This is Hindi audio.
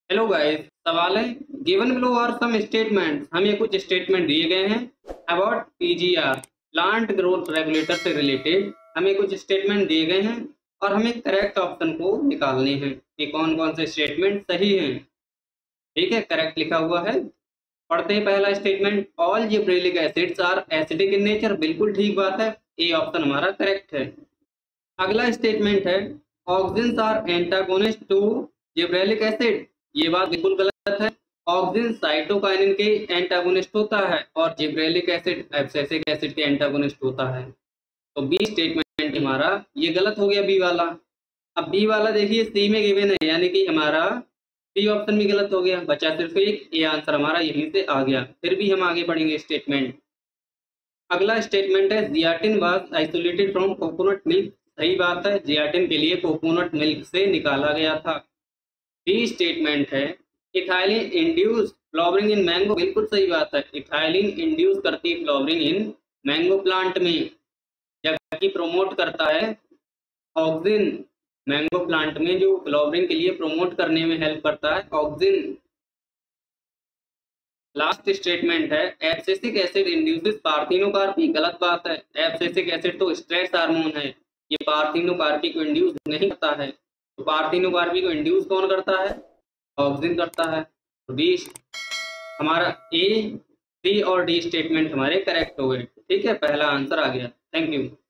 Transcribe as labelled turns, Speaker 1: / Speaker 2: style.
Speaker 1: हेलो गाइस, सवाल है given below are some statements. हमें कुछ स्टेटमेंट दिए गए हैं about PGR, plant growth regulator से रिलेटेड। हमें कुछ स्टेटमेंट दिए गए हैं और हमें करेक्ट ऑप्शन को निकालने हैं कि कौन कौन से स्टेटमेंट सही हैं। ठीक है, करेक्ट लिखा हुआ है। पढ़ते हैं पहला statement, all gibberellic acids are acidic in nature. बिल्कुल ठीक बात है, ए ऑप्शन हमारा करेक्ट है। अगला स्टेटमेंट है auxins are antagonist to gibberellic acid. ये बात बिल्कुल गलत है। ऑक्सिन साइटोकाइनिन के एंटागोनिस्ट होता है और जिब्रेलिक एसिड एब्सिसिक एसिड के एंटागोनिस्ट होता है। तो बी स्टेटमेंट हमारा ये गलत हो गया, बी वाला। अब बी वाला देखिए सी में गिवन है, यानी कि हमारा बी ऑप्शन भी गलत हो गया, बचा सिर्फ एक। ये आंसर हमारा यहीं से आ गया। फिर भी हम आगे बढ़ेंगे स्टेटमेंट। अगला स्टेटमेंट है zeatin was isolated from coconut milk. सही बात है, जियाटिन के लिए कोकोनट मिल्क से निकाला गया था। बी स्टेटमेंट है ethylene induce flowering in mango. बिल्कुल सही बात है, इथाइलिन इंड्यूस करती है फ्लावरिंग इन मैंगो प्लांट में, जबकि प्रोमोट करता है ऑक्सिन। मैंगो प्लांट में जो फ्लावरिंग के लिए प्रोमोट करने में हेल्प करता है ऑक्सिन। लास्ट स्टेटमेंट है एब्सिसिक एसिड इंड्यूसेस पार्थिनोकार्पी। गलत बात है, एब्सिसिक एसिड तो स्ट्रेस हार्मोन है, ये पार्थिनोकार्पी को इंड्यूस नहीं करता है। तो पार्थिनोकार्पी को इंड्यूस कौन करता है? ऑक्सिन करता है। तो डी हमारा ए, सी और डी स्टेटमेंट हमारे करेक्ट हो गए। ठीक है, पहला आंसर आ गया। Thank you.